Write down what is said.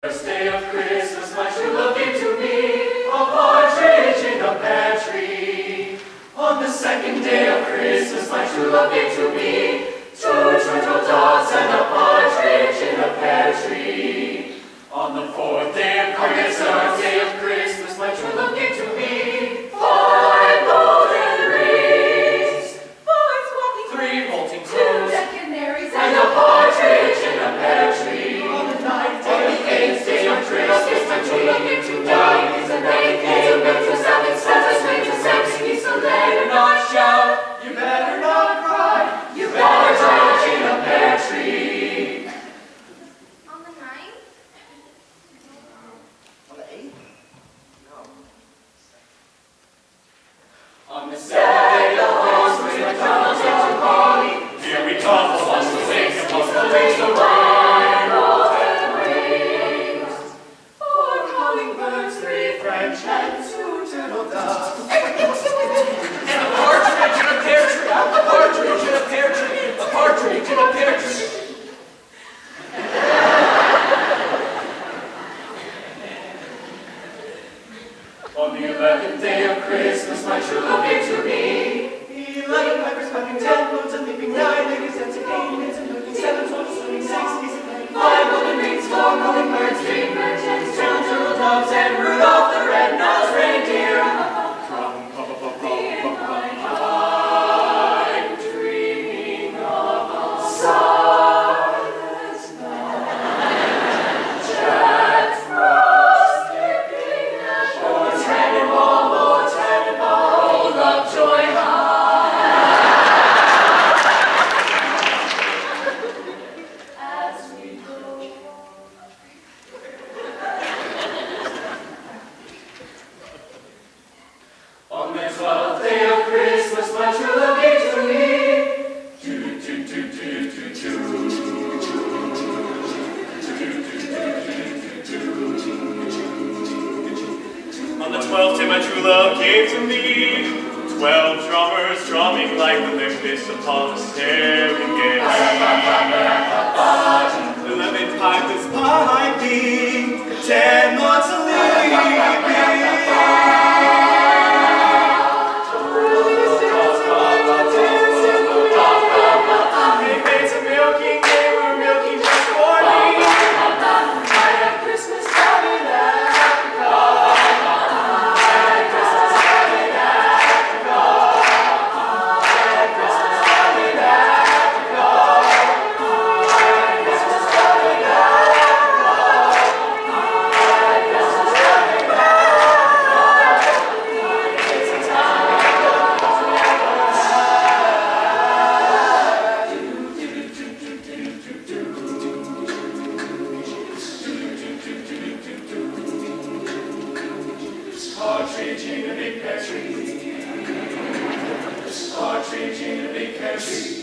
First day of Christmas, my true love gave to me a partridge in a pear tree. On the second day of Christmas, my true love gave to me two turtle doves and a partridge in a pear tree. On the fourth day of Christmas, my true love gave to me 5 golden rings, 3 molting crows, and a partridge in a pear tree. On the ninth day of Christmas, my true love gave to me diamonds and baby, to 7 Santa's to 6 geese, so better not shout, you better not cry, you partridge in a pear tree. On the 9th? On the 8th? No. On the 7th, the host was my tunnels into Polly. Here we come, the ones who wake up, the wings the wine, golden rings. 4 calling-birds, 3 French hens, 2 turtle doves. And a partridge in a pear tree! A partridge in a pear tree! A partridge in a pear tree! On the 11th day of Christmas, my true love gave to me 11 pipers piping, 10 flutes and leaping, 9 ladies dancing, 8 maids and looking, 7 soldiers swimming, 6 geese and playing, 5 golden rings, 4 calling birds, 3 birds, 2 turtle doves, and Rudolph the red-nosed reindeer. I'm dreaming of a silent night. Jack Frost skipping the shore. Oh, Tannenbaum, oh, Lovejoy high. As we go. On the 12th day of Christmas, my true love gave to me On the 12th day my true love gave to me 12 drummers drumming like the limpets upon the staring gate. 11 pipers piping, 10 more to leave. Partridge in a big pear tree. Partridge in a big pear tree.